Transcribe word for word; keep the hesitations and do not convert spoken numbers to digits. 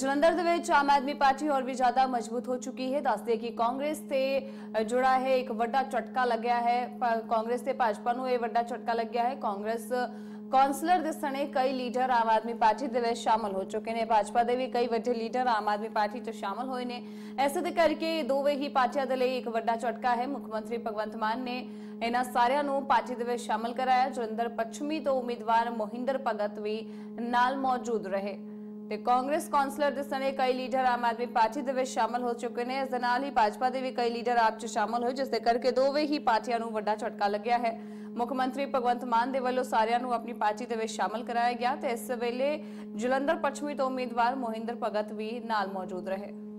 ਜਲੰਧਰ ਦੇ ਵਿੱਚ ਆਮ ਆਦਮੀ ਪਾਰਟੀ ਹੋਰ ਵੀ ਜ਼ਿਆਦਾ ਮਜ਼ਬੂਤ ਹੋ ਚੁੱਕੀ ਹੈ। ਦੱਸਦੇ ਕਿ ਕਾਂਗਰਸ ਤੇ ਜੁੜਾ ਹੈ ਇੱਕ ਵੱਡਾ ਝਟਕਾ ਲੱਗਿਆ ਹੈ। ਕਾਂਗਰਸ ਤੇ ਭਾਜਪਾ ਨੂੰ ਇਹ ਵੱਡਾ ਝਟਕਾ ਲੱਗਿਆ ਹੈ। ਕਾਂਗਰਸ ਕੌਂਸਲਰ ਦੇ ਸਣੇ ਕਈ ਲੀਡਰ ਆਮ ਆਦਮੀ ਪਾਰਟੀ ਦੇ ਵਿੱਚ ਸ਼ਾਮਲ ਹੋ ਚੁੱਕੇ ਨੇ। ਭਾਜਪਾ ਦੇ ਵੀ ਕਈ ਵੱਡੇ ਲੀਡਰ ਆਮ ਆਦਮੀ ਪਾਰਟੀ 'ਚ ਸ਼ਾਮਲ ਹੋਏ ਨੇ। ਇਸੇ ਦੇ ਕਰਕੇ ਦੋਵੇਂ ਹੀ ਪਾਰਟੀਆਂ ਦੇ ਲਈ ਇੱਕ ਵੱਡਾ ਝਟਕਾ ਹੈ। ਮੁੱਖ ਮੰਤਰੀ ਭਗਵੰਤ ਮਾਨ ਨੇ ਇਹਨਾਂ ਸਾਰਿਆਂ ਨੂੰ ਪਾਰਟੀ ਦੇ ਵਿੱਚ ਸ਼ਾਮਲ ਕਰਾਇਆ। ਜਲੰਧਰ ਪੱਛਮੀ ਤੋਂ ਉਮੀਦਵਾਰ ਮੋਹਿੰਦਰ ਭਗਤ ਵੀ ਨਾਲ ਮੌਜੂਦ ਰਹੇ ਤੇ ਕਾਂਗਰਸ ਕੌਂਸਲਰ ਦੇ ਸਣੇ ਕਈ ਲੀਡਰ ਆਮ ਆਦਮੀ ਪਾਰਟੀ ਦੇ ਵਿੱਚ ਸ਼ਾਮਲ ਹੋ ਚੁੱਕੇ ਨੇ। ਇਸ ਦੇ ਨਾਲ ਹੀ ਭਾਜਪਾ ਦੇ ਵੀ ਕਈ ਲੀਡਰ ਆਪ 'ਚ ਸ਼ਾਮਲ ਹੋਏ, ਜਿਸ ਦੇ ਕਰਕੇ ਦੋਵੇਂ ਹੀ ਪਾਰਟੀਆਂ ਨੂੰ ਵੱਡਾ ਝਟਕਾ ਲੱਗਿਆ ਹੈ। ਮੁੱਖ ਮੰਤਰੀ ਭਗਵੰਤ ਮਾਨ ਦੇ ਵੱਲੋਂ ਸਾਰਿਆਂ ਨੂੰ ਆਪਣੀ ਪਾਰਟੀ ਦੇ ਵਿੱਚ ਸ਼ਾਮਲ ਕਰਾਇਆ ਗਿਆ ਤੇ ਇਸ ਵੇਲੇ ਜਲੰਧਰ ਪੱਛਮੀ ਤੋਂ ਉਮੀਦਵਾਰ ਮੋਹਿੰਦਰ ਭਗਤ ਵੀ ਨਾਲ ਮੌਜੂਦ ਰਹੇ।